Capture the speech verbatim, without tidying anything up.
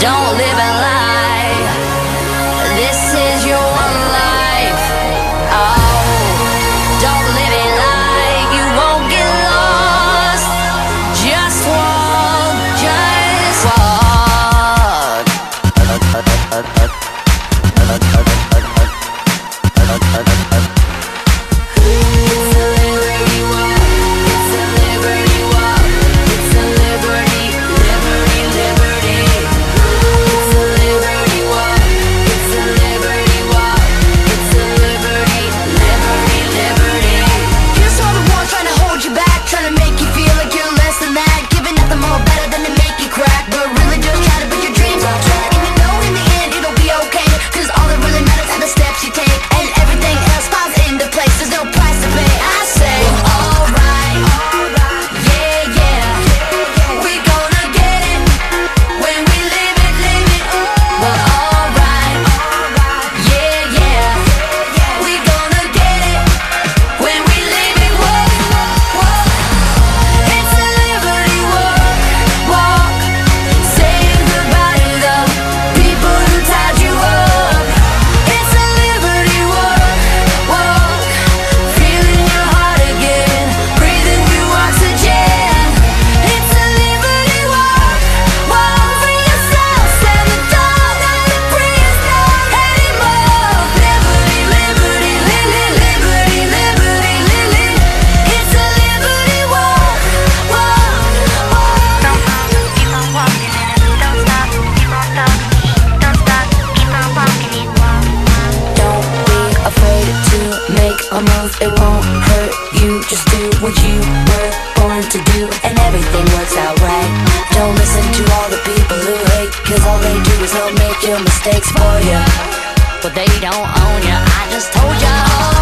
don't live a lie. This is your one life. Oh, don't live it like you won't get lost. Just walk, just walk. A move, it won't hurt you. Just do what you were born to do, and everything works out right. Don't listen to all the people who hate, cause all they do is help make your mistakes for you. But they don't own you, I just told ya.